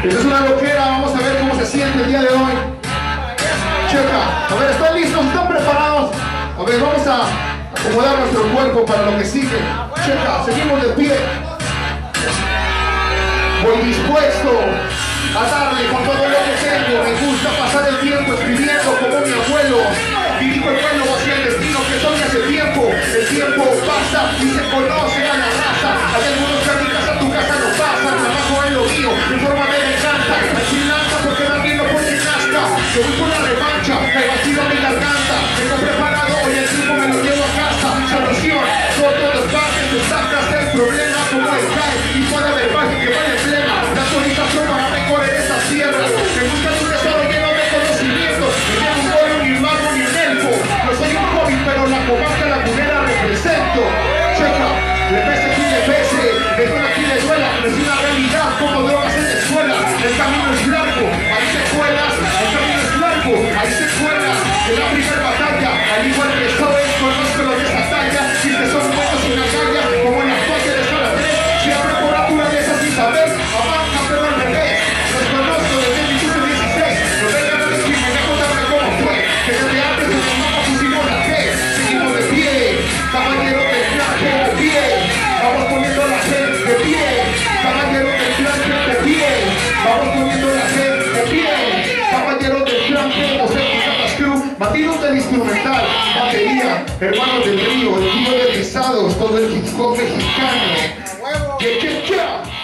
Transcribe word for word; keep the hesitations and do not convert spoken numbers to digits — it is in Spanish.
Esta es una loquera, vamos a ver cómo se siente el día de hoy. Checa, a ver, ¿están listos? ¿Están preparados? A ver, vamos a acomodar nuestro cuerpo para lo que sigue. Checa, seguimos de pie. Voy dispuesto a darle con todo lo que tengo. Me gusta pasar el tiempo escribiendo como mi abuelo. Dirijo el vuelo hacia el destino que soy hace tiempo. El tiempo pasa y se conoce a la raza. Hay algunos que a mi casa, tu casa no pasa. Trabajo en lo mío, mi forma de encanta. Hay sin lanza porque también lo pone en casca. Yo voy por la revancha, he batido mi garganta. Tengo preparado hoy el tiempo, me lo llevo a casa. Solución, corto los bajes, tú sacas el problema como el cae. Y puede haber baje que vale plena. La autorización para recorrer estas tierras. Me gusta un tesoro lleno de conocimientos. Me llevo un oro, ni un mago, ni un elfo. No soy un joven, pero la comarca lagunera represento. Checa, le pese quien le pese, le duela quien le duela. Es una realidad como drogas en la escuela. El camino es largo, hay secuelas. El camino es largo, hay secuelas. En la primera batalla, al igual que soy, conozco lo de esa talla. Si te son buenos en la calle, como en las fáciles a las tres. Siempre por naturaleza sin saber, avanza pero al revés. Los conozco desde el minuto dieciséis. No vengan a decirme, me contarme cómo fue. Que desde antes en el mapa pusimos la G. Seguimos de pie, caballero del traje de pie. Vamos poniendo la G de pie. Caballero del traje de pie. Vamos poniendo la G de pie. Caballero del traje, José Picadas Cruz. Batidos del instrumental, batería, hermanos del río, el tío de rizados, todo el hip hop mexicano. ¡Yeah, yeah, yeah!